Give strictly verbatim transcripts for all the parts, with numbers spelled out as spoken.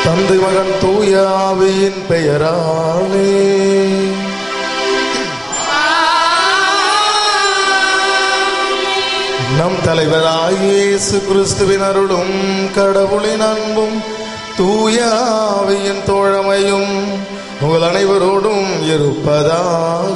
தந்தை மகன் தூய ஆவியின் பெயராலே. நம் தலைவராகிய இயேசு கிறிஸ்துவின் அருளும் கடவுளின் அன்பும் தூய ஆவியின் தோழமையும் உங்கள் அனைவரோடும் இருப்பதாக.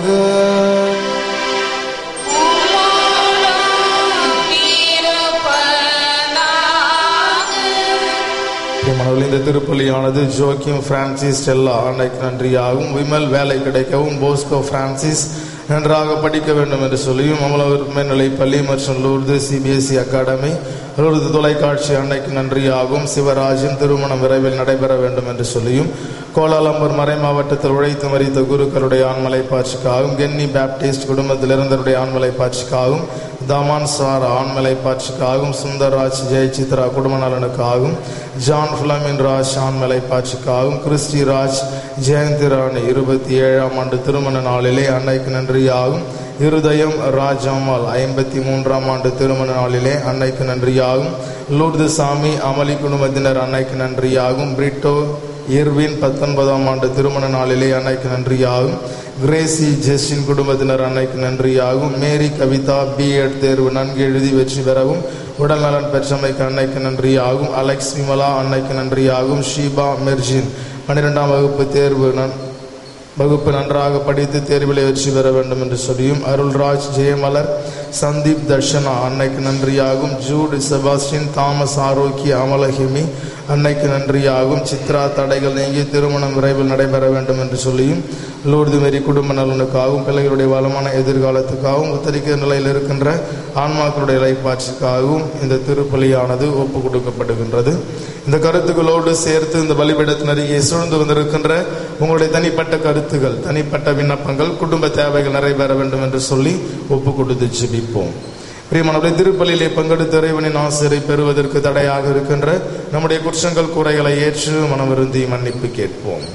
இந்த திருப்பலியானது ஜோக்கியம் பிரான்சிஸ் ஸ்டெல்லா அன்னைக்கு நன்றியாகும், விமல் வேலை கிடைக்கவும், போஸ்கோ பிரான்சிஸ் நன்றாக படிக்க வேண்டும் என்று சொல்லியும், அமலவர் மேல்நிலை பள்ளி மற்றும் லூர்து சிபிஎஸ்இ அகாடமி லூர்து தொலைக்காட்சி அன்னைக்கு நன்றியாகும், சிவராஜின் திருமணம் விரைவில் நடைபெற வேண்டும் என்று சொல்லியும், கோலாலம்பூர் மறை மாவட்டத்தில் உழைத்து மறித்த குருக்களுடைய ஆண்மலை பாட்சிக்காகவும், கென்னி பேப்டிஸ்ட் குடும்பத்தில் இருந்தவருடைய ஆண்மலை பாட்சிக்காகவும், தாமான் சாரா ஆண்மலை பாட்சிக்காகவும், சுந்தர்ராஜ் ஜெய் சித்ரா குடும்ப நலனுக்காகவும், ஜான் பிளமின் ராஜ் ஆண்மலை பாட்சிக்காகவும், கிறிஸ்டி ராஜ் ஜெயந்தி ராணி இருபத்தி ஏழாம் ஆண்டு திருமண நாளிலே அன்னைக்கு நன்றியாகும், இருதயம் ராஜ் அம்மாள் ஐம்பத்தி மூன்றாம் ஆண்டு திருமண நாளிலே அன்னைக்கு நன்றியாகும், லூர்து சாமி அமளி குடும்பத்தினர் அன்னைக்கு நன்றியாகும், பிரிட்டோ இர்வின் பத்தொன்பதாம் ஆண்டு திருமண நாளிலே அன்னைக்கு நன்றியாகும், கிரேசி ஜெஸ்டின் குடும்பத்தினர் அன்னைக்கு நன்றியாகும், மேரி கவிதா பிஎட் தேர்வு நன்கு எழுதி வெற்றி பெறவும் உடல் நலன் பெற்றமைக்கு அன்னைக்கு நன்றியாகும், அலெக்ஸ் விமலா அன்னைக்கு நன்றியாகும், ஷீபா மெர்ஜின் பன்னிரெண்டாம் வகுப்பு தேர்வு வகுப்பு நன்றாக படித்து தேர்வில் வெற்றி பெற வேண்டும் என்று சொல்லியும், அருள்ராஜ் ஜெயமலர் சந்தீப் தர்ஷனா அன்னைக்கு நன்றியாகும், ஜூட் செபாஸ்டின் தாமஸ் ஆரோக்கிய அமலஹிமி அன்னைக்கு நன்றியாகும், சித்ரா தடைகள் நீங்கி திருமணம் விரைவில் நடைபெற வேண்டும் என்று சொல்லியும், லூர்து மேரி குடும்ப நலனுக்காகவும், பிள்ளைகளுடைய வளமான எதிர்காலத்துக்காகவும், உத்தரிக்க நிலையில் இருக்கின்ற ஆன்மாக்களுடைய இலைப்பாட்சிக்காகவும் இந்த திருப்பலியானது ஒப்பு கொடுக்கப்படுகின்றது. இந்த கருத்துக்களோடு சேர்த்து இந்த பலிபீடத்தின் அருகே சூழ்ந்து வந்திருக்கின்ற உங்களுடைய தனிப்பட்ட கருத்துகள், தனிப்பட்ட விண்ணப்பங்கள், குடும்ப தேவைகள் நிறைவேற வேண்டும் என்று சொல்லி ஒப்பு கொடுத்து ஜெபிப்போம். பிரியமானவர்களே, திருப்பலியிலே பங்கெடுத்து இறைவனின் ஆசிரை பெறுவதற்கு தடையாக இருக்கின்ற நம்முடைய குற்றங்கள் குறைகளை ஏற்று மனமிருந்தி மன்னிப்பு கேட்போம்.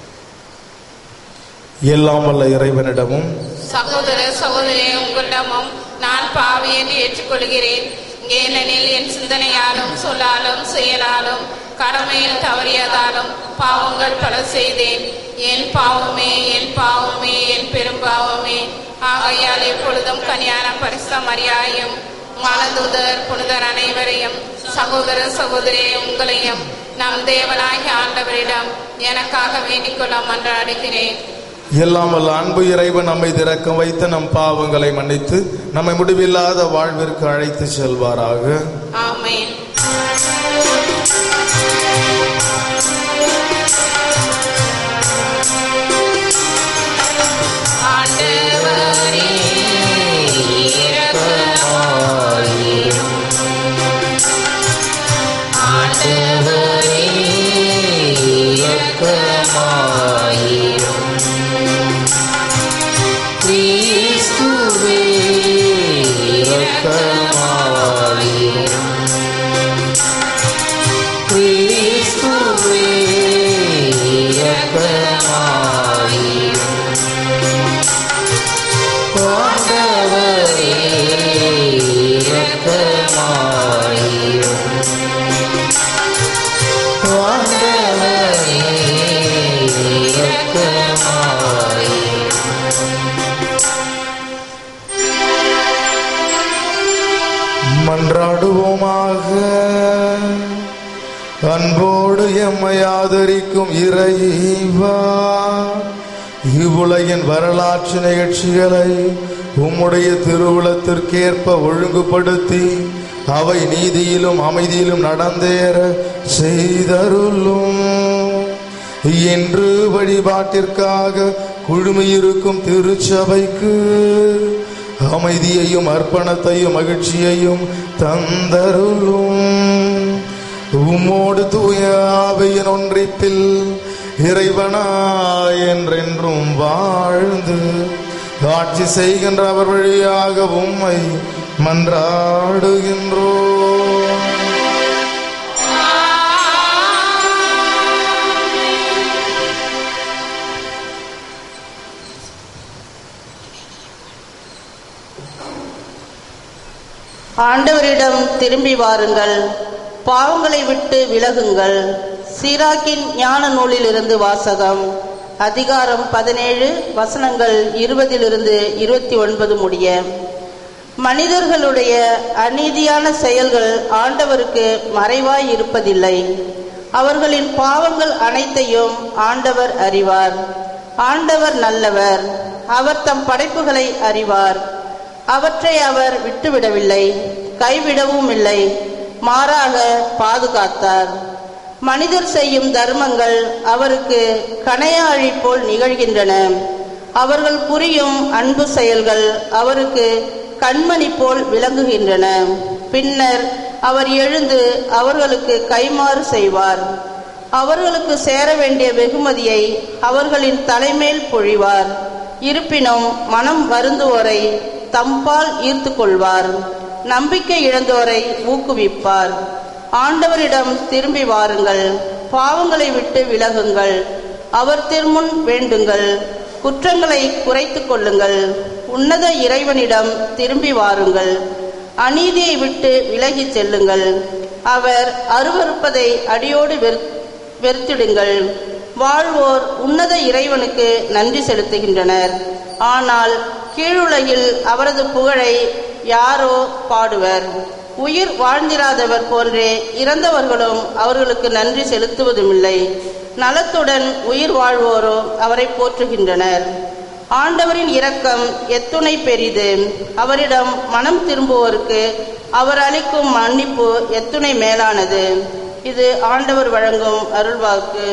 எல்லாம் வல்ல இறைவனிடமும் சகோதர சகோதரியே உங்களிடமும் நான் பாவி என்று ஏற்றுக்கொள்கிறேன். ஏனெனில் என் சிந்தனையாலும் சொல்லாலும் செயலாலும் கடமையில் தவறியதாலும் பாவங்கள் பல செய்தேன். என் பாவமே என் பாவமே என் பெரும் பாவமே. ஆகையால் எப்பொழுதும் கன்னியான பரிசுத்த மரியாதையும் வானதூதர் புனிதர் அனைவரையும் சகோதர சகோதரியை உங்களையும் நம் தேவனாகிய ஆண்டவரிடம் எனக்காக வேண்டிக் கொள்ள மன்றாடுகிறேன். எல்லாம் வல்ல அன்பு இறைவன் நம்மை திறக்க வைத்து நம் பாவங்களை மன்னித்து நம்மை முடிவில்லாத வாழ்விற்கு அழைத்து செல்வாராக. ஆமென். ஆண்டவரே இரக்கமாயிரும். ஆண்டவரே இரக்கமாயிரும். கிறிஸ்துவே இரக்கமாயிரும். கிறிஸ்துவே இரக்கமாயிரும். ஆண்டவரே இரக்கமாயிரும். ஆண்டவரே இரக்கமாயிரும். மன்றாடுவோமாக. அன்போடு எம்மை ஆதரிக்கும் இறைவா, இவ்வுலகின் வரலாற்று நிகழ்ச்சிகளை உம்முடைய திருவுளத்திற்கேற்ப ஒழுங்குபடுத்தி அவை நீதியிலும் அமைதியிலும் நடந்தேற செய்தருளும். இன்று வழிபாட்டிற்காக குழுமியிருக்கும் திருச்சபைக்கு அமைதியையும் அர்ப்பணத்தையும் மகிழ்ச்சியையும் தந்தருளும். உம்மோடு தூய ஆவியின் ஒன்றிப்பில் இறைவனாய் என்றென்றும் வாழ்ந்து ஆட்சி செய்கின்ற அவர் வழியாக உம்மை மன்றாடுகின்றோம். ஆண்டவரிடம் திரும்பி வாருங்கள், பாவங்களை விட்டு விலகுங்கள், சீராக்கின் ஞான நூலிலிருந்து வாசகம். அதிகாரம் பதினேழு, வசனங்கள் இருபதிலிருந்து இருபத்தி ஒன்பது முடிய. மனிதர்களுடைய அநீதியான செயல்கள் ஆண்டவருக்கு மறைவாய் இருப்பதில்லை. அவர்களின் பாவங்கள் அனைத்தையும் ஆண்டவர் அறிவார். ஆண்டவர் நல்லவர். அவர் தம் படைப்புகளை அறிவார். அவற்றை அவர் விட்டுவிடவில்லை, கைவிடவும் இல்லை, மாறாக பாதுகாத்தார். மனிதர் செய்யும் தர்மங்கள் அவருக்கு கணையாழி போல் நிகழ்கின்றன. அவர்கள் புரியும் அன்பு செயல்கள் அவருக்கு கண்மணி போல் விளங்குகின்றன. பின்னர் அவர் எழுந்து அவர்களுக்கு கைமாறு செய்வார். அவர்களுக்கு சேர வேண்டிய வெகுமதியை அவர்களின் தலைமேல் பொழிவார். இருப்பினும் மனம் வருந்துவோரை தம்பால் ஈர்த்து கொள்வார். நம்பிக்கை இழந்தோரை ஊக்குவிப்பார். ஆண்டவரிடம் திரும்பி வாருங்கள், பாவங்களை விட்டு விலகுங்கள், அவர் திருமுன் வேண்டுங்கள், குற்றங்களை குறைத்து கொள்ளுங்கள். உன்னத இறைவனிடம் திரும்பி வாருங்கள், அநீதியை விட்டு விலகி செல்லுங்கள். அவர் அருவருப்பதை அடியோடு வெறு வெறுத்திடுங்கள். வாழ்வோர் உன்னத இறைவனுக்கு நன்றி செலுத்துகின்றனர். ஆனால் கீழுலகில் அவரது புகழை யாரோ பாடுவர். உயிர் வாழ்ந்திராதவர் போன்றே இறந்தவர்களும் அவர்களுக்கு நன்றி செலுத்துவதுமில்லை. நலத்துடன் உயிர் வாழ்வோரோ அவரை போற்றுகின்றனர். ஆண்டவரின் இரக்கம் எத்துணை பெரிது! அவரிடம் மனம் திரும்புவோருக்கு அவர் அளிக்கும் மன்னிப்பு எத்துணை மேலானது! இது ஆண்டவர் வழங்கும் அருள்வாக்கு.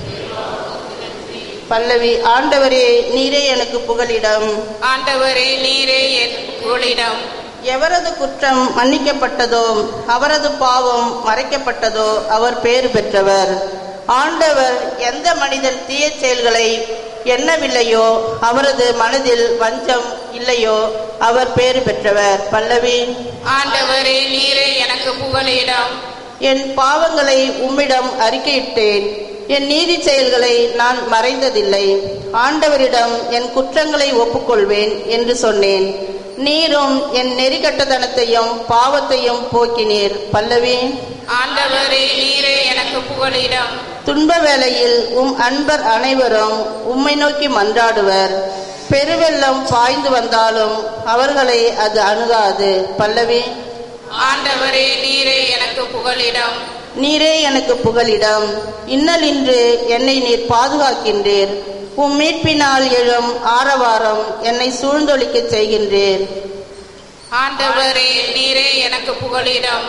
பல்லவி. ஆண்டவரே நீரே எனக்கு புகலிடம். ஆண்டவரே நீரே என் புகலிடம். எவரது குற்றம் மன்னிக்கப்பட்டதோ அவரது பாவம் மறைக்கப்பட்டதோ அவர் பேறு பெற்றவர். ஆண்டவர் எந்த மனிதன் தீய செயல்களை எண்ணவில்லையோ அவரது மனதில் வஞ்சம் இல்லையோ அவர் பேறு பெற்றவர். பல்லவி. ஆண்டவரே நீரே எனக்கு புகலிடம். என் பாவங்களை உம்மிடம் அறிக்கையிட்டேன், என் நீதி செயல்களை நான் மறைந்ததில்லை. ஆண்டவரிடம் என் குற்றங்களை ஒப்புக்கொள்வேன் என்று சொன்னேன். நீரும் என் நெறிகட்டதனத்தையும் பாவத்தையும் போக்கினீர். பல்லவி. ஆண்டவரே நீரே எனக்கு புகலிடம். துன்ப வேளையில் உம் அன்பர் அனைவரும் உம்மை நோக்கி மன்றாடுவர். பெருவெள்ளம் பாய்ந்து வந்தாலும் அவர்களை அது அணுகாது. பல்லவி. ஆண்டவரே நீரே எனக்கு புகலிடம். நீரே எனக்கு புகலிடம். இன்னலின்று என்னை நீர் பாதுகாக்கின்றீர். உம் மீட்பினால் எழும் ஆரவாரம் என்னை சூழ்ந்தொழிக்க செய்கின்றீர். ஆண்டவரே நீரே எனக்கு புகலிடம்.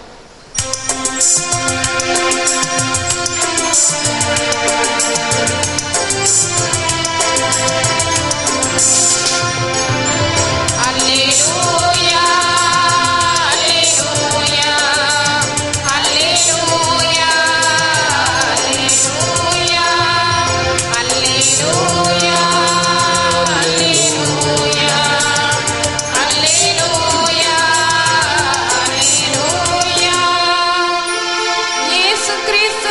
அல்லேலூயா அல்லேலூயா அல்லேலூயா அல்லேலூயா அல்லேலூயா அல்லேலூயா அல்லேலூயா அல்லேலூயா. இயேசு கிறிஸ்து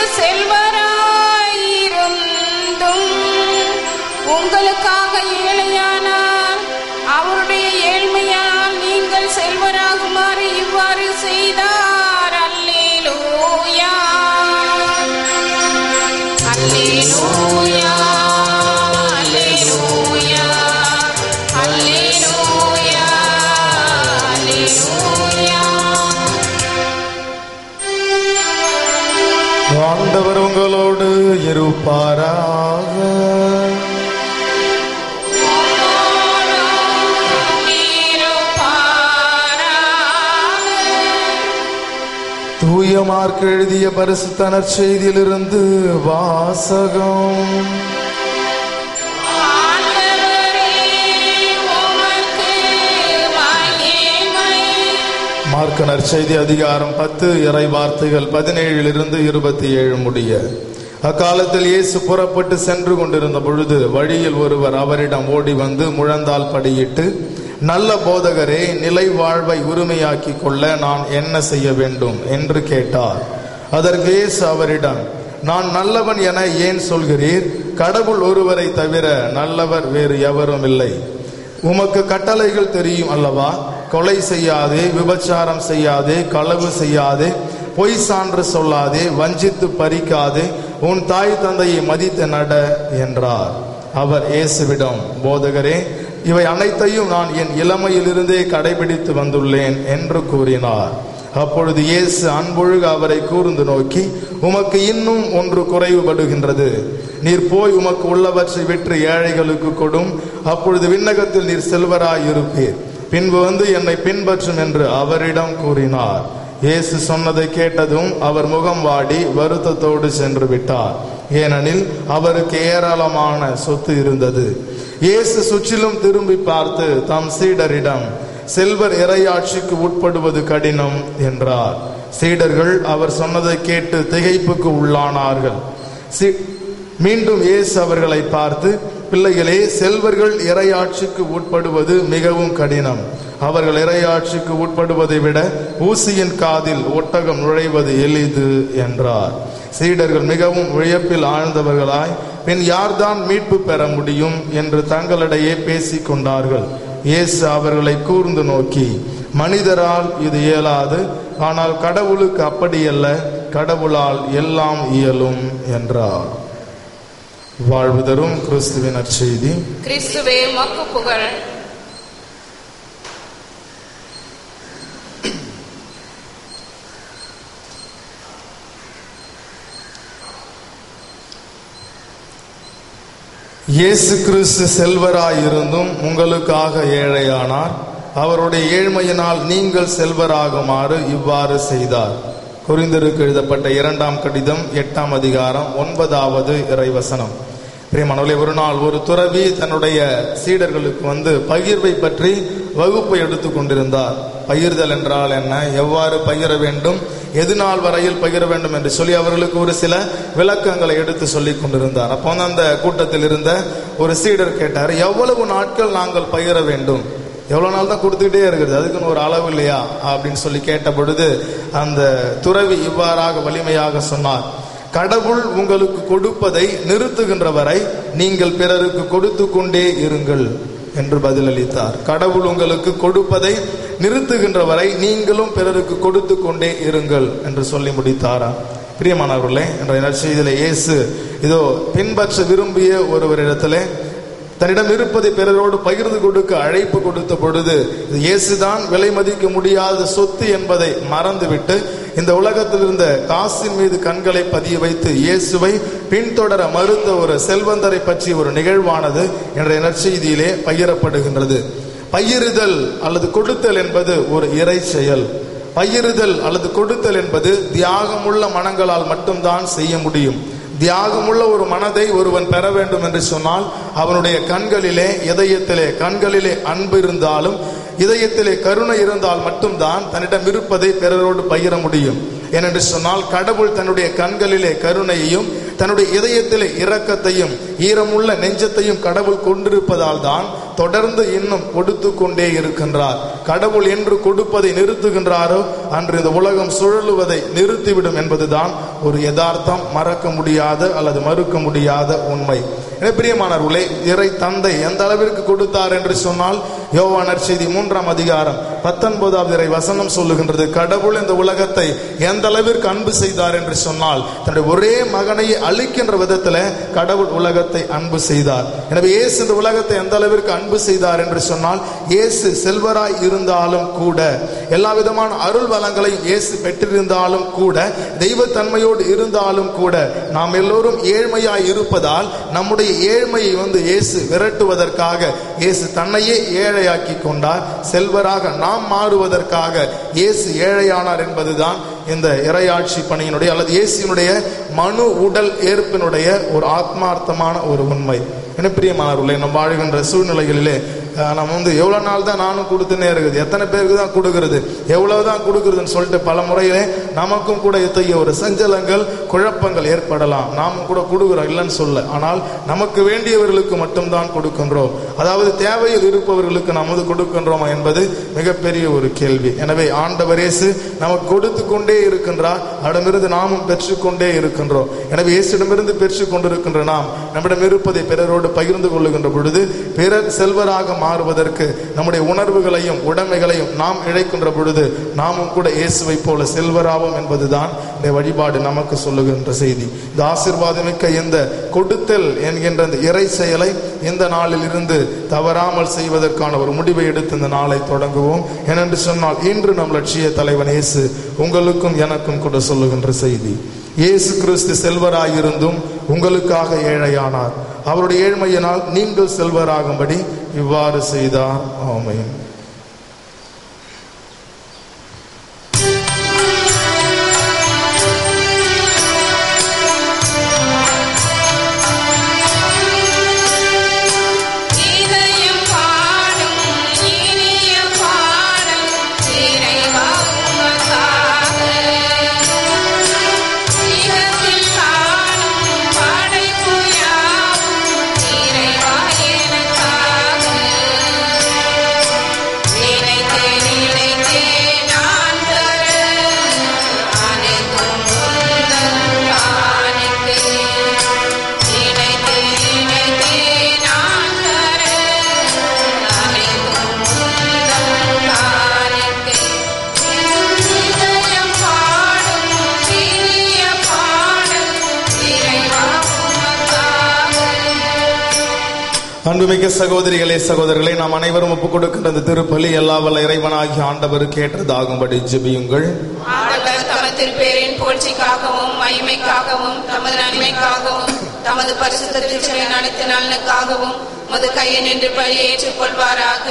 செல்வராயிருந்தும் உங்களுக்காக ஏழையானார். அவருடைய ஏழ்மையால் நீங்கள் செல்வராகுமாறு இவ்வாறு செய்தார். அல்லேலூயா அல்லேலூயா அல்லேலூயா அல்லேலூயா அல்லேலூயா. ஆண்டவர் உங்களோடு இருப்பாராக. தூய மார்க் எழுதிய பரிசுத்த நற்செய்தியிலிருந்து வாசகம். மார்க் நற்செய்தி அதிகாரம் பத்து, இறை வார்த்தைகள் பதினேழிலிருந்து இருபத்தி ஏழு முடிய. அக்காலத்தில் இயேசு புறப்பட்டு சென்று கொண்டிருந்த பொழுது வழியில் ஒருவர் அவரிடம் ஓடி வந்து முழந்தால் படியிட்டு, நல்ல போதகரே, நிலை வாழ்வை உரிமையாக்கி கொள்ள நான் என்ன செய்ய வேண்டும் என்று கேட்டார். அதற்கு இயேசு அவரிடம், நான் நல்லவன் என ஏன் சொல்கிறீர்? கடவுள் ஒருவரை தவிர நல்லவர் வேறு எவரும் இல்லை. உமக்கு கட்டளைகள் தெரியும் அல்லவா? கொலை செய்யாதே, விபச்சாரம் செய்யாதே, களவு செய்யாதே, பொய் சான்று சொல்லாதே, வஞ்சித்து பறிக்காதே, உன் தாய் தந்தையை மதித்து நட என்றார். அவர் இயேசுவிடம், போதகரே, இவை அனைத்தையும் நான் என் இளமையிலிருந்தே கடைபிடித்து வந்துள்ளேன் என்று கூறினார். அப்பொழுது இயேசு அன்பொழுக அவரை கூர்ந்து நோக்கி, உமக்கு இன்னும் ஒன்று குறைவுபடுகின்றது. நீர் போய் உமக்கு உள்ளவற்றை விற்று ஏழைகளுக்கு கொடும், அப்பொழுது விண்ணகத்தில் நீர் செல்வராய் இருப்பீர். பின்பு வந்து என்னை பின்பற்றும் என்று அவரிடம் கூறினார். இயேசு சொன்னதை கேட்டதும் அவர் முகம் வாடி வருத்தத்தோடு சென்று விட்டார். ஏனெனில் அவருக்கு ஏராளமான சொத்து இருந்தது. இயேசு சுற்றிலும் திரும்பி பார்த்து தம் சீடரிடம், செல்வர் இறையாட்சிக்கு உட்படுவது கடினம் என்றார். சீடர்கள் அவர் சொன்னதை கேட்டு திகைப்புக்கு உள்ளானார்கள். மீண்டும் இயேசு அவர்களை பார்த்து, பிள்ளைகளே, செல்வர்கள் இறையாட்சிக்கு உட்படுவது மிகவும் கடினம். அவர்கள் இறையாட்சிக்கு உட்படுவதை விட ஊசியின் காதில் ஒட்டகம் நுழைவது எளிது என்றார். சீடர்கள் மிகவும் வியப்பில் ஆழ்ந்தவர்களாய், பின் யார்தான் மீட்பு பெற முடியும் என்று தங்களிடையே பேசிக் கொண்டார்கள். இயேசு அவர்களை கூர்ந்து நோக்கி, மனிதரால் இது இயலாது, ஆனால் கடவுளுக்கு அப்படியல்ல, கடவுளால் எல்லாம் இயலும் என்றார். வாழ்வு தரும் கிறிஸ்துவின் நற்செய்தி. கிறிஸ்துவே உமக்கு புகழ். இயேசு கிறிஸ்து செல்வராயிருந்தும் உங்களுக்காக ஏழையானார். அவருடைய ஏழ்மையினால் நீங்கள் செல்வராகுமாறு இவ்வாறு செய்தார். கொரிந்தியருக்கு எழுதப்பட்ட இரண்டாம் கடிதம் எட்டாம் அதிகாரம் ஒன்பதாவது இறைவசனம். பிரியமானவர்களே, ஒரு நாள் ஒரு துறவி தன்னுடைய சீடர்களுக்கு வந்து பகிர்வை பற்றி வகுப்பை எடுத்து கொண்டிருந்தார். பகிர்தல் என்றால் என்ன, எவ்வாறு பகிர வேண்டும், எது நாள் வரையில் பகிர வேண்டும் என்று சொல்லி அவர்களுக்கு ஒரு சில விளக்கங்களை எடுத்து சொல்லி கொண்டிருந்தார். அப்போ அந்த கூட்டத்தில் இருந்த ஒரு சீடர் கேட்டார், எவ்வளவு நாட்கள் நாங்கள் பகிர வேண்டும், எவ்வளவு நாள் தான் கொடுத்துக்கிட்டே இருக்கிறது, அதுக்குன்னு ஒரு அளவு இல்லையா அப்படின்னு சொல்லி கேட்ட பொழுது அந்த துறவி இவ்வாறாக வலிமையாக சொன்னார், கடவுள் உங்களுக்கு கொடுப்பதை நிறுத்துகின்ற வரை நீங்கள் பிறருக்கு கொடுத்து கொண்டே இருங்கள் என்று பதிலளித்தார். கடவுள் உங்களுக்கு கொடுப்பதை நிறுத்துகின்ற வரை நீங்களும் பிறருக்கு கொடுத்து கொண்டே இருங்கள் என்று சொல்லி முடித்தாரா? பிரியமானவர்களே, என்ற நற்செய்தியிலே இயேசு இதோ பின்பற்ற விரும்பிய ஒருவரிடத்திலே தன்னிடம் இருப்பதை பிறரோடு பகிர்ந்து கொடுக்க அழைப்பு கொடுத்த பொழுது இயேசுதான் விலை மதிக்க முடியாத சொத்து என்பதை மறந்துவிட்டு இந்த உலகத்தில் இருந்த காசின் மீது கண்களை பதிய வைத்து இயேசுவை பின்தொடர மறுத்த ஒரு செல்வந்தரை பற்றிய ஒரு நிகழ்வானது என்ற நற்செய்தியிலே பகிரப்படுகின்றது. பகிருதல் அல்லது கொடுத்தல் என்பது ஒரு இறை செயல். பகிருதல் அல்லது கொடுத்தல் என்பது தியாகமுள்ள மனங்களால் மட்டும்தான் செய்ய முடியும். தியாகமுள்ள ஒரு மனதை ஒருவன் பெற வேண்டும் என்று சொன்னால் அவனுடைய கண்களிலே இதயத்திலே கண்களிலே அன்பு இருந்தாலும் இதயத்திலே கருணை இருந்தால் மட்டும்தான் தன்னிடம் இருப்பதை பிறரோடு பகிர முடியும். ஏனென்று சொன்னால் கடவுள் தன்னுடைய கண்களிலே கருணையையும் தன்னுடைய இதயத்திலே இரக்கத்தையும் ஈரமுள்ள நெஞ்சத்தையும் கடவுள் கொண்டிருப்பதால் தான் தொடர்ந்து இன்னும் கொடுத்து கொண்டே இருக்கின்றார். கடவுள் என்று கொடுப்பதை நிறுத்துகின்றாரோ அன்று இந்த உலகம் சுழலுவதை நிறுத்திவிடும் என்பதுதான் ஒரு யதார்த்தம், மறக்க முடியாத அல்லது மறுக்க முடியாத உண்மை. பிரியமானவர்களே, இறை தந்தை எந்த அளவிற்கு கொடுத்தார் என்று சொன்னால் யோவான் நற்செய்தி மூன்றாம் அதிகாரம் பத்தொன்பதாவது இறை வசனம் சொல்லுகின்றது, கடவுள் இந்த உலகத்தை எந்த அளவிற்கு அன்பு செய்தார் என்று சொன்னால் தன்னுடைய ஒரே மகனை அழிக்கின்ற விதத்தில் கடவுள் உலகத்தை அன்பு செய்தார். எனவே இயேசு இந்த உலகத்தை எந்த அளவிற்கு அன்பு செய்தார் என்று சொன்னால் இயேசு செல்வராய் இருந்தாலும் கூட எல்லா விதமான அருள் வளங்களையும் இயேசு பெற்றிருந்தாலும் கூட தெய்வத்தன்மையோடு இருந்தாலும் கூட நாம் எல்லோரும் ஏழ்மையாய் இருப்பதால் நம்முடைய ஏழ்மையை வந்து இயேசு விரட்டுவதற்காக இயேசு தன்னையே ஏழையாக்கி கொண்டார். செல்வராக நாம் மாறுவதற்காக இயேசு ஏழையானார் என்பதுதான் இந்த இறையாட்சி பணியினுடைய அல்லது இயேசுனுடைய மனு உடல் ஏற்பினுடைய ஒரு ஆத்மார்த்தமான ஒரு உண்மை. என்ன பிரியமானவர்களே, நம்ம வாழ்கின்ற சூழ்நிலைகளிலே நம்ம வந்து எவ்வளோ நாள் தான் நானும் கொடுத்துனே இருக்குது, எத்தனை பேருக்கு தான் கொடுக்கறது, எவ்வளவுதான் கொடுக்கறதுன்னு சொல்லிட்டு பல முறையிலே நமக்கும் கூட இத்தகைய ஒரு சஞ்சலங்கள் குழப்பங்கள் ஏற்படலாம். நாமும் கூட கொடுக்குறோம் இல்லைன்னு சொல்ல, ஆனால் நமக்கு வேண்டியவர்களுக்கு மட்டும்தான் கொடுக்கின்றோம், அதாவது தேவையில் இருப்பவர்களுக்கு நாம் வந்து கொடுக்கின்றோமா என்பது மிகப்பெரிய ஒரு கேள்வி. எனவே ஆண்டவர் இயேசு நமக்கு கொடுத்து கொண்டே இருக்கின்றார், அவரிடமிருந்து நாமும் பெற்றுக்கொண்டே இருக்கின்றோம். இருக்கின்றோம். எனவே இயேசுவிடமிருந்து பெற்று கொண்டிருக்கின்ற நாம் நம்மிடம் இருப்பதை பிறரோடு பகிர்ந்து கொள்ளுகின்ற பொழுது பிறர் செல்வராக மாறுவதற்கு நம்முடைய உணர்வுகளையும் உடைமைகளையும் நாம் இழைக்கின்ற பொழுது நாமும் கூட இயேசுவை போல செல்வராகும் என்பதுதான் இந்த வழிபாடு நமக்கு சொல்லுகின்ற செய்தி. இந்த ஆசீர்வாதமிக்க இந்த கொடுத்தல் என்கின்ற இந்த இறை செயலை இந்த நாளில் இருந்து தவறாமல் செய்வதற்கான ஒரு முடிவை எடுத்து இந்த நாளை தொடங்குவோம். ஏனென்று சொன்னால் இன்று நம் லட்சிய தலைவன் இயேசு உங்களுக்கும் எனக்கும் கூட சொல்லுகின்ற செய்தி. இயேசு கிறிஸ்து செல்வராயிருந்தும் உங்களுக்காக ஏழையானார். அவருடைய ஏழ்மையினால் நீங்கள் செல்வராகும்படி இவ்வாறு செய்தார். ஆமென். அன்புமிக்க சகோதரிகளே சகோதரர்களே, நாம் அனைவரும் ஒப்புக் கொடுக்கின்ற இந்த திருப்பலி எல்லா வல்ல இறைவனாகிய ஆண்டவருக்கு ஏற்றதாகும்படி ஜெபியுங்கள். ஆண்டவர் தமது திருப்பேரின் புகழ்ச்சிக்காகவும் மகிமைக்காகவும் தமது நன்மைக்காகவும் தமது பரிசுத்த திருச்சபையின் அனைத்து நலனுக்காகவும் மது கையை நின்று பலி ஏற்றுக் கொள்வாராக.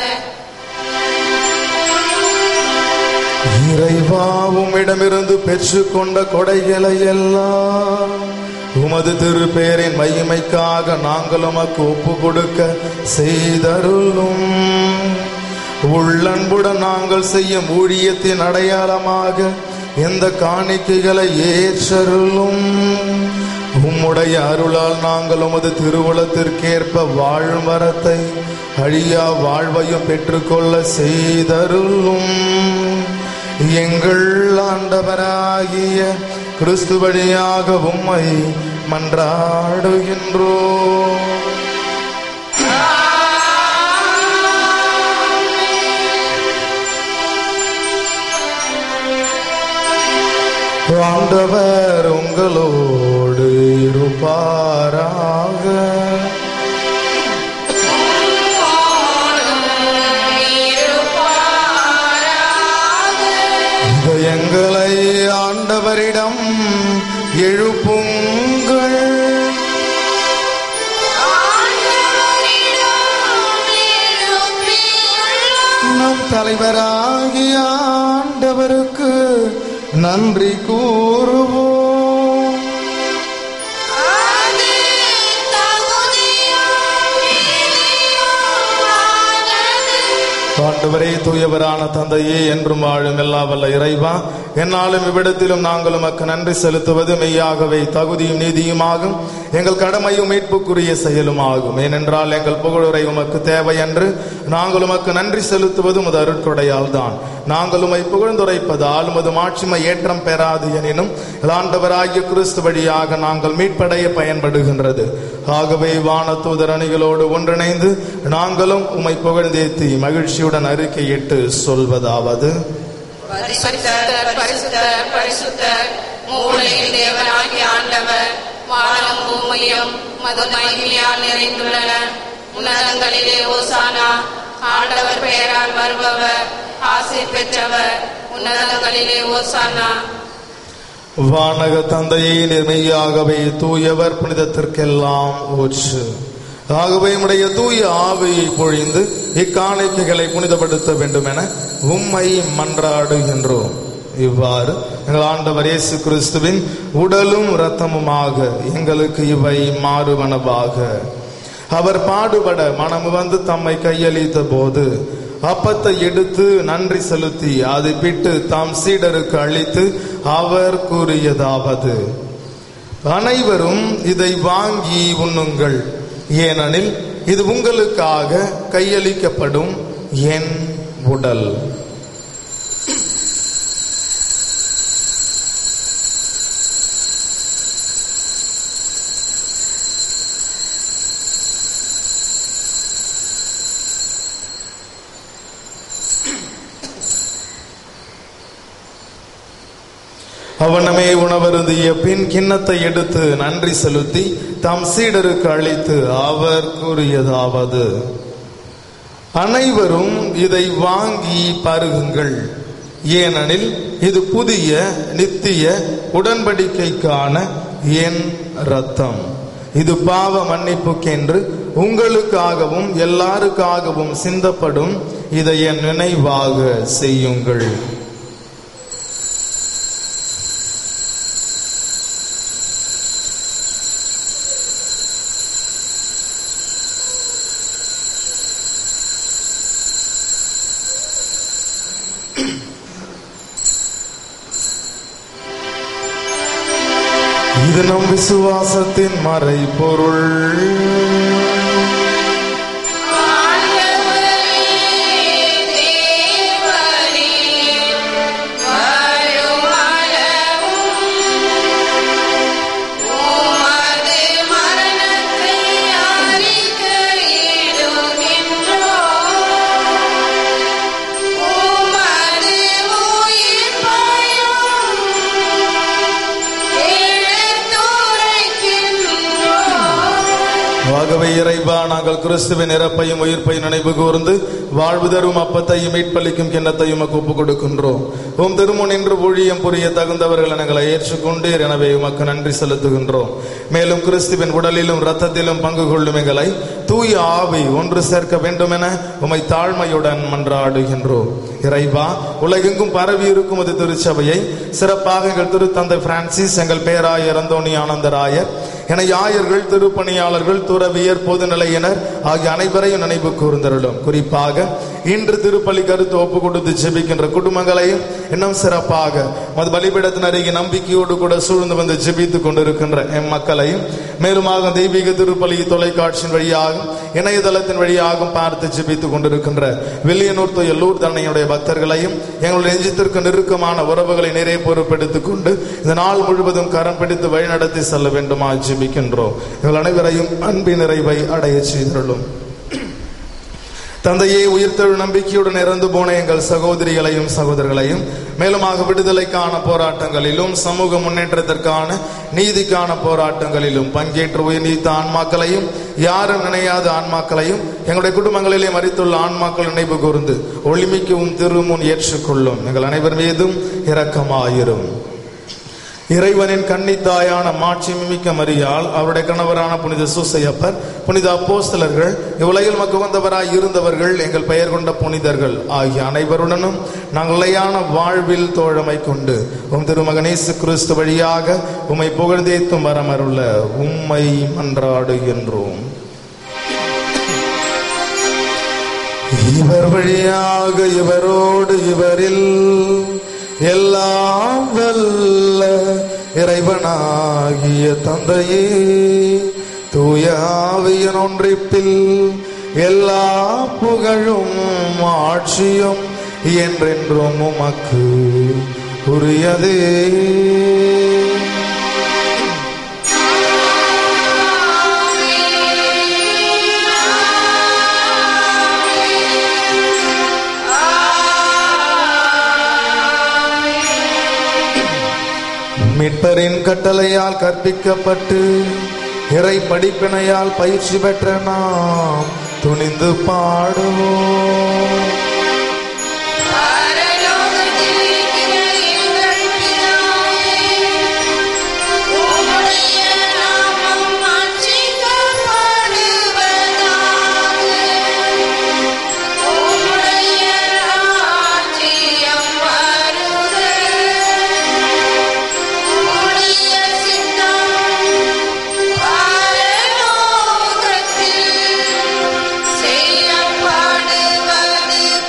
இறைவா, உம்மிடமிருந்து பெற்றுக் கொண்ட கொடைகளை எல்லாம் உமது திருப்பேரின் மகிமைக்காக நாங்கள் உமக்கு ஒப்பு கொடுக்க செய்தருளும். உள்ளன்புடன் நாங்கள் செய்யும் ஊழியத்தின் அடையாளமாக இந்த காணிக்கைகளை ஏற்றருளும். உம்முடைய அருளால் நாங்கள் உமது திருவுளத்திற்கேற்ப வாழ்வரத்தை அழியா வாழ்வையும் பெற்றுக்கொள்ள செய்தருளும். எங்கள் ஆண்டவராகிய கிறிஸ்து வழியாக உம்மை மன்றாடுகின்றோம். ஆண்டவர் உங்களோடு இருப்பாராக. எங்களை ஆண்டவரிடம் எழுப்புங்கள். நம் தலைவராகிய ஆண்டவருக்கு நன்றி கூறுவோம். ஆண்டவரே, தூயவரான தந்தையே, என்றும் வாழும் எல்லா வல்ல இறைவா, என்னாலும் இவ்விடத்திலும் நாங்கள் உமக்கு நன்றி செலுத்துவது மெய்யாகவே தகுதியும் நீதியுமாகும், எங்கள் கடமையும் மீட்புக்குரிய செயலுமாகும். ஏனென்றால் எங்கள் புகழுரை உமக்கு தேவை என்று நாங்கள் உமக்கு நன்றி செலுத்துவது உமது அருட்கொடையால் தான். நாங்கள் உமை புகழ்ந்துரைப்பதால் உமது மாட்சிமை ஏற்றம் பெறாது எனினும் ஆண்டவராகிய கிறிஸ்து வழியாக நாங்கள் மீட்படைய பயன்படுகின்றது. ஆகவே வான தூதர் அணிகளோடு ஒன்றிணைந்து நாங்களும் உமை புகழ்ந்தேத்தி மகிழ்ச்சியுடன் அறிக்கையிட்டு சொல்வதாவது: பரிசுத்தர் பரிசுத்தர் பரிசுத்தர் மூலையில் தேவனாகிய ஆண்டவர், வானம் பூமியும் மது மகிமையால் நிறைந்துள்ளன. உன்னதங்களிலே ஓசானா. ஆண்டவர் பெயரால் வருபவர் ஆசை பெற்றவர். உன்னதங்களிலே ஓசானா. வானக தந்தையை நிர்மையாகவே தூயவர், புனிதத்திற்கெல்லாம் ஊற்று. ஆகவே உடைய தூய ஆவியை பொழிந்து இக்காணிக்கைகளை புனிதப்படுத்த வேண்டும் என உம்மை மன்றாடுகின்றோம். இவ்வாறு எங்கள் ஆண்டவர் இயேசு கிறிஸ்துவின் உடலும் இரத்தமுமாக எங்களுக்கு இவை மாறுவனவாக. அவர் பாடுபட மனம் வந்து தம்மை கையளித்த போது அப்பத்தை எடுத்து நன்றி செலுத்தி அதை பிட்டு தாம் சீடருக்கு அளித்து அவர் கூறியதாவது: அனைவரும் இதை வாங்கி உண்ணுங்கள், ஏனெனில் இது உங்களுக்காக கையளிக்கப்படும் என் உடல். அவனமே உணவருந்திய பின் கிண்ணத்தை எடுத்து நன்றி செலுத்தி தம் சீடருக்கு அளித்து அவர் கூறியதாவது, அனைவரும் இதை வாங்கி பருகுங்கள், ஏனெனில் இது புதிய நித்திய உடன்படிக்கைக்கான என் இரத்தம். இது பாவ மன்னிப்புக்கென்று உங்களுக்காகவும் எல்லாருக்காகவும் சிந்தப்படும். இதை என் நினைவாக செய்யுங்கள். இது நம் விசுவாசத்தின் மறைபொருள். ஆகவே இறைவா, நாங்கள் கிறிஸ்துவின் இறப்பையும் உயிர்ப்பையும் நினைவு கூர்ந்து வாழ்வு தரும் அப்பத்தையும் மீட்பளிக்கும் கிண்ணத்தையும் ஒப்புக் கொடுக்கின்றோம். உம் திருமுன் நின்று ஊழியம் புரிய தகுந்தவர்கள் எங்களை ஏற்றுக்கொண்டீர். எனவே உமக்கு நன்றி செலுத்துகின்றோம். மேலும் கிறிஸ்துவின் உடலிலும் இரத்தத்திலும் பங்கு கொள்ளும் எங்களை தூய ஆவி ஒன்று சேர்க்க வேண்டும் என உமை தாழ்மையுடன் மன்றாடுகின்றோம். இறைவா, உலகெங்கும் பரவி இருக்கும் அது திருச்சபையை சிறப்பாக எங்கள் திருத்தந்தை பிரான்சிஸ், எங்கள் பேராயர் அந்தோணி ஆனந்தராயர், என ஆயர்கள், திருப்பணியாளர்கள், துறவியர், பொதுநிலையினர் ஆகிய அனைவரையும் நினைவு கூர்ந்தருளும். குறிப்பாக இன்று திருப்பலி கருத்து ஒப்பு கொடுத்து ஜெபிக்கின்ற குடும்பங்களையும், இன்னும் சிறப்பாக மது பலிபீடத்தின் அருகே நம்பிக்கையோடு கூட சூழ்ந்து வந்து ஜெபித்துக் கொண்டிருக்கின்ற எம் மக்களையும், மேலுமாக தெய்வீக திருப்பலி தொலைக்காட்சியின் வழியாகவும் இணையதளத்தின் வழியாகவும் பார்த்து ஜெபித்துக் கொண்டிருக்கின்ற வில்லியனூர் தூய லூர்து அன்னையுடைய பக்தர்களையும், எங்களுடைய நெஞ்சத்திற்கு நெருக்கமான உறவுகளை நிறைய பொறுப்பெடுத்துக் கொண்டு இந்த நாள் முழுவதும் கரம் பிடித்து வழிநடத்தி செல்ல வேண்டுமா ஜெபிக்கின்றோம். எங்கள் அனைவரையும் அன்பின் நிறைவை அடைய செய்தருளும். தந்தையே, உயிர்த்தெழு நம்பிக்கையுடன் இறந்து போன எங்கள் சகோதரிகளையும் சகோதரர்களையும், மேலுமாக விடுதலைக்கான போராட்டங்களிலும் சமூக முன்னேற்றத்திற்கான நீதிக்கான போராட்டங்களிலும் பங்கேற்று உயிர் நீத்த ஆன்மாக்களையும், யாரும் நினையாத ஆன்மாக்களையும், எங்களுடைய குடும்பங்களிலே மரித்துள்ள ஆன்மாக்கள் நினைவு கூர்ந்து ஒளிமிக்கவும் திருமுன் ஏற்றுக்கொள்ளும். எங்கள் அனைவர் மீதும் இரக்கமாயிரும். இறைவனின் கன்னித்தாயான மாட்சிமிக்க மரியாள், அவருடைய கணவரான புனித சூசையப்பர், புனித அப்போஸ்தலர்கள், இவ்வுலகில் மக்கு வந்தவராய் இருந்தவர்கள், எங்கள் பெயர் கொண்ட புனிதர்கள் ஆகிய அனைவருடனும் நாங்கள் நிலையான வாழ்வில் தோழமை கொண்டு உம் திருமகன் இயேசு கிறிஸ்து வழியாக உம்மை புகழ்ந்தேத்தும் வரமருள உம்மை மன்றாடுகின்றோம். இவர் வழியாக, இவரோடு, இவரில் எல்லாம் வல்ல இறைவனாகிய தந்தையே, தூய ஆவியின் ஒன்றிப்பில் எல்லா புகழும் ஆட்சியும் என்றென்றும் உமக்கு உரியதே. மீட்பரின் கட்டளையால் கற்பிக்கப்பட்டு இறை படிப்பினையால் பயிற்சி பெற்ற நாம் துணிந்து பாடுவோம். செய்யப்படுவது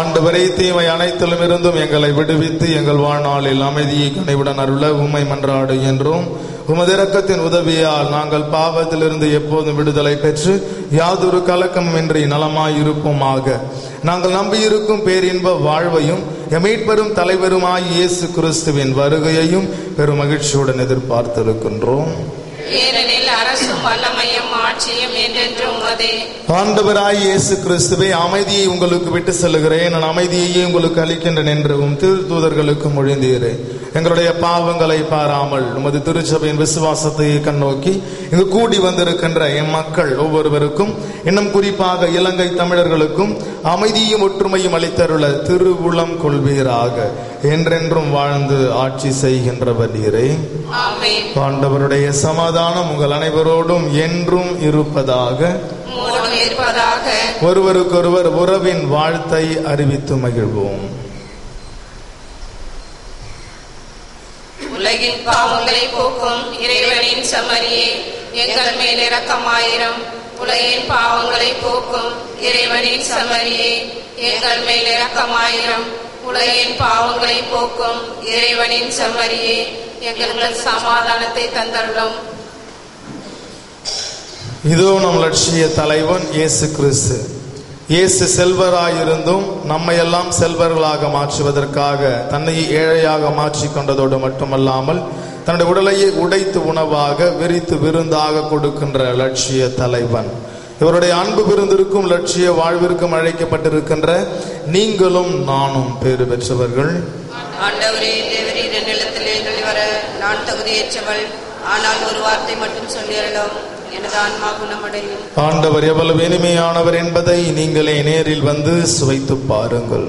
ஆண்டவரே, தீமை அனைத்திலும் இருந்தும் எங்களை விடுவித்து எங்கள் வாழ்நாளில் அமைதியை கனிவுடன் அருள உம்மை மன்றாடு என்றும், உமது இரக்கத்தின் உதவியால் நாங்கள் பாவத்திலிருந்து எப்போதும் விடுதலை பெற்று யாதொரு கலக்கமின்றி நலமாயிருப்போமாக. நாங்கள் நம்பியிருக்கும் பேரின்ப வாழ்வையும் எமீட்பெரும் தலைவருமாய் இயேசு கிறிஸ்துவின் வருகையையும் பெரும் மகிழ்ச்சியுடன் எதிர்பார்த்திருக்கின்றோம். ஏனெனில் அரசும் வல்லமையும் ஆட்சியும் என்றென்றும் உமதே. ஆண்டவராய் இயேசு கிறிஸ்துவே, அமைதியை உங்களுக்கு விட்டு செல்கிறேன், நான் அமைதியையே உங்களுக்கு அளிக்கின்றேன் என்று உம் திருத்தூதர்களுக்கு மொழிந்தீரே. எங்களுடைய பாவங்களை பாராமல் உமது திருச்சபையின் விசுவாசத்தை கண்ணோக்கி இங்கு கூடி வந்திருக்கின்ற எம் மக்கள் ஒவ்வொருவருக்கும், இன்னும் குறிப்பாக இலங்கை தமிழர்களுக்கும் அமைதியும் ஒற்றுமையும் அளித்தருள திருவுளம் கொள்வீராக. என்றென்றும் வாழ்ந்து ஆட்சி செய்கின்றவர் நீரே. ஆண்டவருடைய சமாதானம் உங்கள் அனைவரோடும் என்றும் இருப்பதாக. ஒருவருக்கொருவர் உறவின் வாழ்த்தை அறிவித்து மகிழ்வோம். உலகின் பாவங்களை போக்கும் இறைவனின் சமரியே, எங்கள் மேல் இரக்கமாயிரம். உலகின் பாவங்களை போக்கும் இறைவனின் சமரியே, எங்கள் மேல் இரக்கமாயிரம். உலகின் பாவங்களை போக்கும் இறைவனின் சமரியே, எங்கள் சமாதானத்தை தந்தருளும். இதோ நம் லட்சிய தலைவன் இயேசு கிறிஸ்து. இயேசு செல்வராயிருந்தும் நம்மை எல்லாம் செல்வர்களாக மாற்றுவதற்காக தன்னை ஏழையாக மாற்றி கொண்டதோடு மட்டுமல்லாமல் தன்னுடைய உடலையை உடைத்து உணவாக விரித்து விருந்தாக கொடுக்கின்ற லட்சிய தலைவன். இவருடைய அன்பு விருந்திற்கும் லட்சிய வாழ்விற்கும் அழைக்கப்பட்டிருக்கின்ற நீங்களும் நானும் பேறு பெற்றவர்கள். ஆண்டவரே, தேவரீர் நிலத்திலே வெளிவர நான் தகுதியேற்றவள். ஆனால் ஒரு வார்த்தை மட்டும் சொல்லிடலாம், எனது ஆன்மா குணமடையும். ஆண்டவர் எவ்வளவு இனிமையானவர் என்பதை நீங்களே நேரில் வந்து சுவைத்து பாருங்கள்.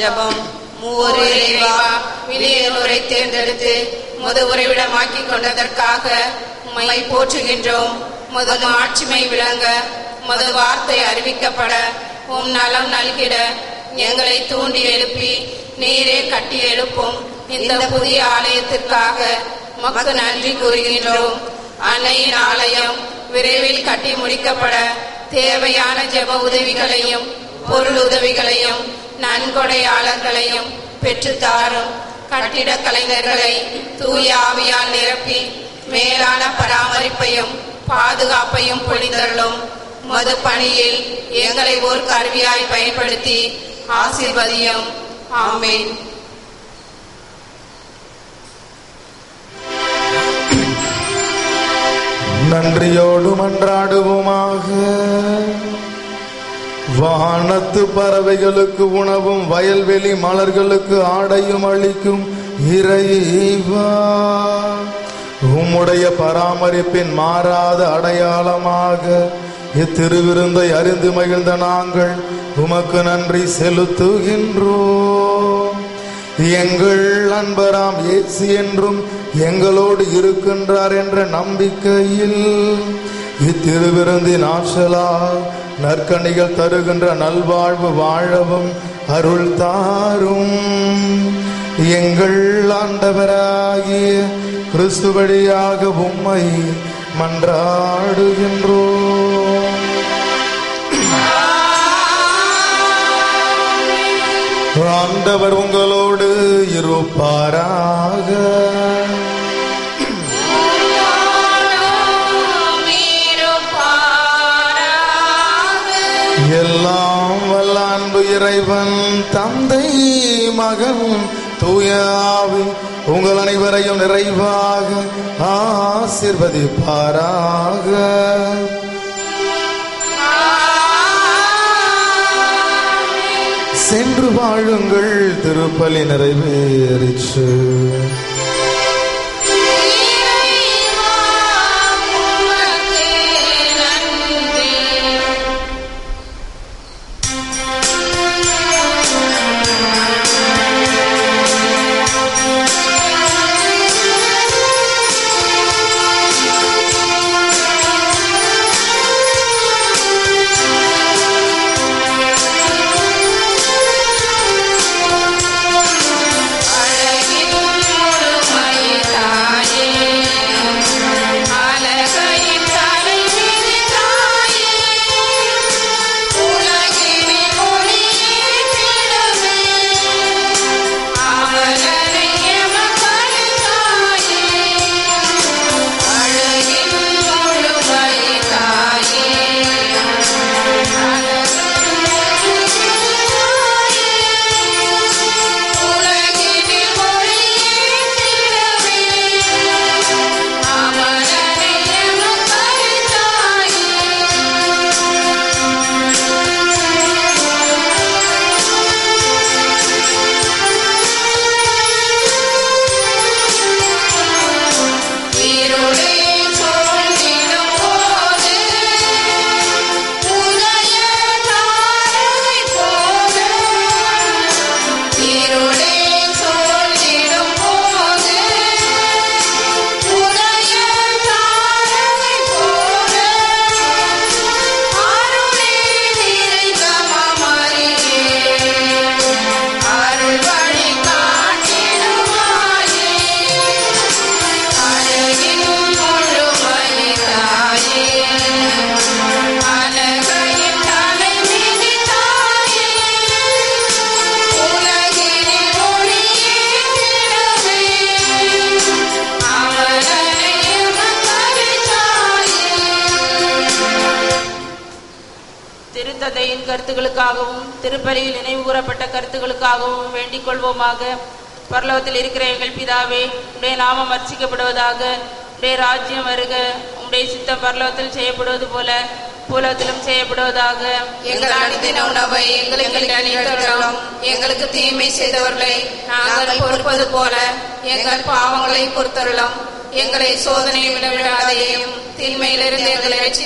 ஜெபம். மூவொரு இறைவா, வில்லியனூரை தேர்ந்தெடுத்து முது உறைவிடமாக்கி கொண்டதற்காக உம்மை போற்றுகின்றோம். முது ஆட்சிமை விளங்க, முது வார்த்தை அறிவிக்கப்பட, உம் நலம் நல்கிட எங்களை தூண்டி எழுப்பி நீரே கட்டி எழுப்பும் இந்த புதிய ஆலயத்திற்காக உமக்கு நன்றி கூறுகின்றோம். அன்னையின் ஆலயம் விரைவில் கட்டி முடிக்கப்பட தேவையான ஜெப உதவிகளையும் பொருள் உதவிகளையும் நன்கொடையாளர்களையும் பெற்றுத்தாரும். கட்டிட கலைஞர்களை தூய ஆவியால் நிரப்பி மேலான பராமரிப்பையும் பாதுகாப்பையும் பொழிந்தருளும். மது பணியில் எங்களை ஓர் கருவியாய் பயன்படுத்தி ஆசீர்வதியும். ஆமென். நன்றியோடு மன்றாடுவோமாக. வானத்து பறவைகளுக்கு உணவும் வயல்வெளி மலர்களுக்கு ஆடையும் அளிக்கும் இறைவா, உம்முடைய பராமரிப்பின் மாறாத அடையாளமாக இத்திருவிருந்தை அறிந்து மகிழ்ந்த நாங்கள் உமக்கு நன்றி செலுத்துகின்றோம். எங்கள் அன்பராம் இயேசு என்றும் எங்களோடு இருக்கின்றார் என்ற நம்பிக்கையில் இத்திருவிருந்தின் ஆற்றலால் நற்கனிகள் தருகின்ற நல்வாழ்வு வாழவும் அருள் தாரும். எங்கள் ஆண்டவராகிய கிறிஸ்து வழியாக உம்மை மன்றாடுகின்றோம். ஆண்டவர் உங்களோடு இருப்பாராக. எல்லாம் வல்ல அன்பு இறைவன் தந்தை மகன் தூய ஆவி உங்கள் அனைவரையும் நிறைவாக ஆசீர்வதிப்பாராக. சென்று வாழுங்கள், திருப்பலி நிறைவேறிற்று. திருத்தந்தையின் கருத்துக்களுக்காகவும் திருப்பலியில் நினைவு கூறப்பட்ட கருத்துக்களுக்காகவும் வேண்டிக் கொள்வோமாக. பரலோகத்தில் இருக்கிற எங்கள் பிதாவே, உடைய நாமம் அர்ச்சிக்கப்படுவதாக. உடைய ராஜ்யம் வருக. உடைய சித்தம் பரலோகத்தில் செய்யப்படுவது போல பூலோகத்திலும் செய்யப்படுவதாக. எங்கள் அனுதின உணவை எங்களுக்கு அளித்தருளும். எங்களுக்கு தீமை செய்தவர்களை நாங்கள் பொறுப்பது போல எங்கள் பாவங்களை பொறுத்தருளும். எங்களை சோதனையை விடவிடாதையும் தீமையிலிருந்து எங்களை ரட்சித்து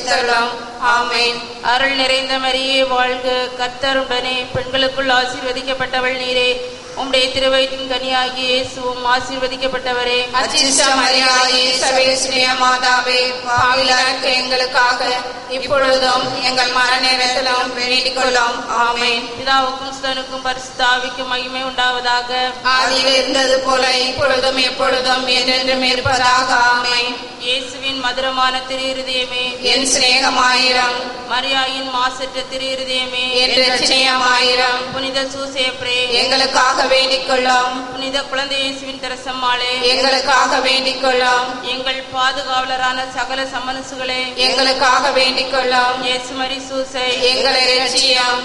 ஆசீர்வதித்தருளும். ஆமென். அருள் நிறைந்த மரியே வாழ்க, கர்த்தருடனே, பெண்களுக்குள் ஆசீர்வதிக்கப்பட்டவள் நீரே. உம்முடைய திருவயிற்றின் கனியாகிய இயேசுவும் ஆசீர்வதிக்கப்பட்டவரே. அச்சிஷ்ட மரியாயே, சர்வேஸ்வரிய மாதாவே, பாவிலார்க்கு எங்களுக்காக இப்பொழுதும் எங்கள் மரண நேரத்திலும் வேண்டிக் கொள்ளும். ஆமென். பிதாவுக்கும் சுதனுக்கும் பரிசுத்த ஆவிக்கும் மகிமை உண்டாவதாக. ஆதியில் இருந்தது போல இப்பொழுதும் எப்பொழுதும் என்றென்றும் இருப்பதாக. ஆமென். இயேசுவின் மதுரமான திரு இருதயமே, என் சிநேகமாயிரம். மரியாயின் மாசற்ற திரு இருதயமே, என் இரட்சணியமாயிரம். புனித சூசேப்ரே, எங்களுக்காக வேண்டிக் கொள்ளும். புனித குழந்தை இயேசுவின் திரசம்மாளே, எங்களுக்காக வேண்டிக் கொள்ளும். எங்கள் பாதுகாவலரான சகல சமனசுகளே, எங்களுக்காக வேண்டிக் கொள்ளும். இயேசு மரி சூசை, எங்களை இரட்சியும்.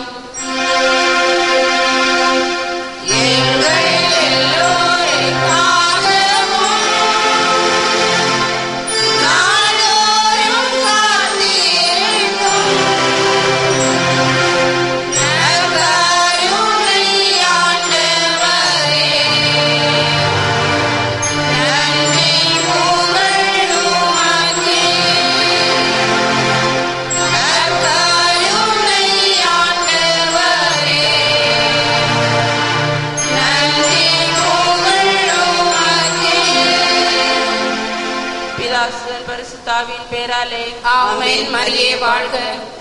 எங்கள் எல்லோருக்காகவும் நாள்தோறும் காத்திருக்கும் நற்கருணை ஆண்டவரே, நன்றி புகழ் உமக்கே. நற்கருணை ஆண்டவரே, நன்றி புகழ் உமக்கே. பிதாசுதன் பரிசுத்தாவின் பேராலே ஆமென். மரியே வாழ்க.